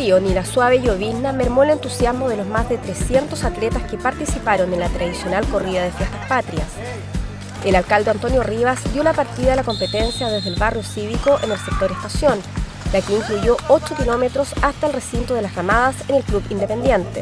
frío ni la suave llovizna mermó el entusiasmo de los más de 300 atletas que participaron en la tradicional corrida de Fiestas Patrias. El alcalde Antonio Rivas dio la partida a la competencia desde el barrio cívico en el sector Estación, la que incluyó 8 kilómetros hasta el recinto de las Ramadas en el Club Independiente.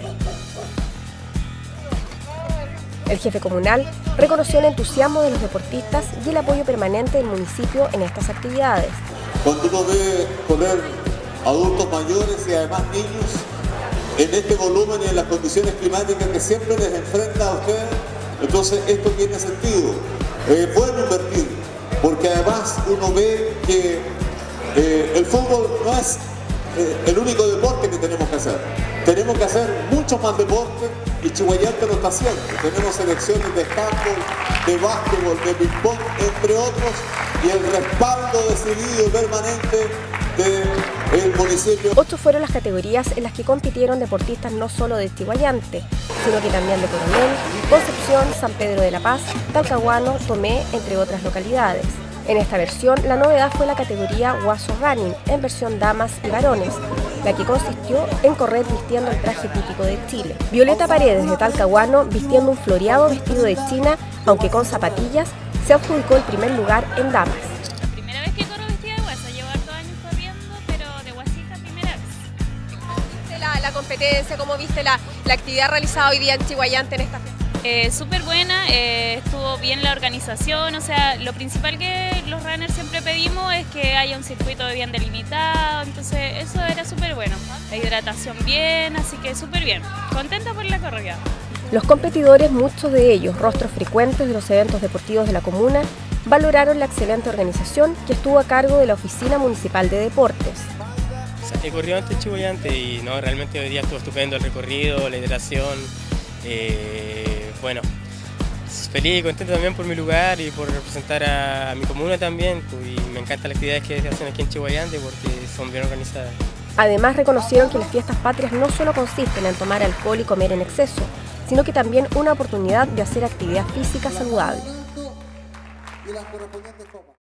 El jefe comunal reconoció el entusiasmo de los deportistas y el apoyo permanente del municipio en estas actividades. Cuando uno ve correr adultos mayores y además niños en este volumen y en las condiciones climáticas que siempre les enfrenta a ustedes, entonces esto tiene sentido. Es bueno invertir, porque además uno ve que el fútbol no es el único deporte que tenemos que hacer. Tenemos que hacer mucho más deporte y Chihuayante lo está haciendo. Tenemos selecciones de handball, de básquetbol, de ping-pong, entre otros, y el respaldo decidido y permanente del municipio. 8 fueron las categorías en las que compitieron deportistas no solo de Chihuayante, sino que también de Coronel, Concepción, San Pedro de la Paz, Talcahuano, Tomé, entre otras localidades. En esta versión, la novedad fue la categoría Guaso Running, en versión damas y varones, la que consistió en correr vistiendo el traje típico de Chile. Violeta Paredes, de Talcahuano, vistiendo un floreado vestido de China, aunque con zapatillas, se adjudicó el primer lugar en damas. La primera vez que corro vestida de guasa, llevo hartos años corriendo, pero de guasita primera vez. ¿Cómo viste la competencia? ¿Cómo viste la actividad realizada hoy día en Chihuayante en esta fiesta? Súper buena, estuvo bien la organización, o sea, lo principal que los runners siempre pedimos es que haya un circuito bien delimitado, entonces eso era súper bueno. La hidratación bien, así que súper bien, contenta por la corrida. Los competidores, muchos de ellos rostros frecuentes de los eventos deportivos de la comuna, valoraron la excelente organización que estuvo a cargo de la Oficina Municipal de Deportes. He corrido antes Chihuayante y no, realmente hoy día estuvo estupendo el recorrido, la hidratación. Bueno, feliz y contento también por mi lugar y por representar a mi comuna también, y me encantan las actividades que se hacen aquí en Chihuayante porque son bien organizadas. Además reconocieron que las fiestas patrias no solo consisten en tomar alcohol y comer en exceso, sino que también una oportunidad de hacer actividad física saludable.